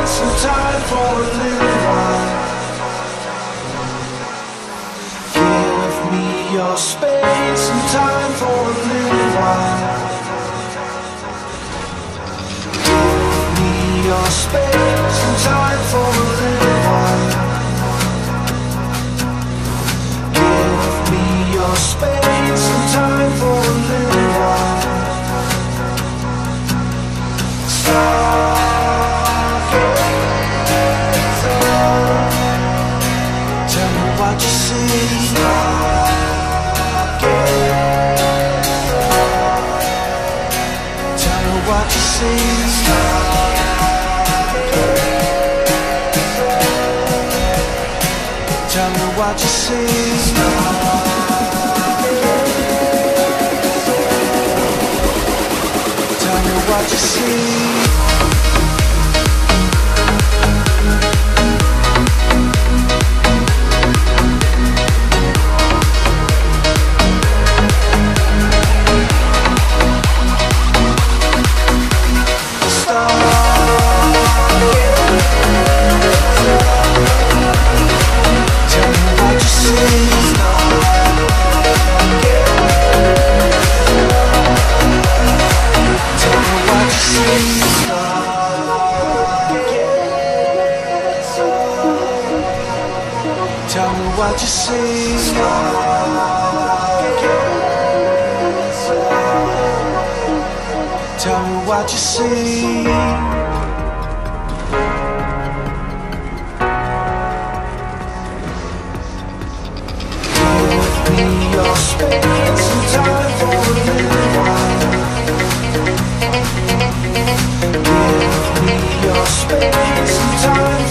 some time for a little while. Give me your space and time for a little while. Give me your space and time for a little while. Give me your space and time for a little while. Tell me what you see. Tell me what you see. Tell me what you see. Tell me what you see. Tell me what you see. Tell me what you see. Give me your space and time for a little while. Give me your space and time.